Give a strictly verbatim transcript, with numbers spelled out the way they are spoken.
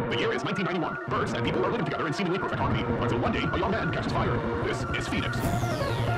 The year is nineteen ninety-one. Birds and people are living together in seemingly perfect harmony, until one day a young man catches fire. This is Phoenix.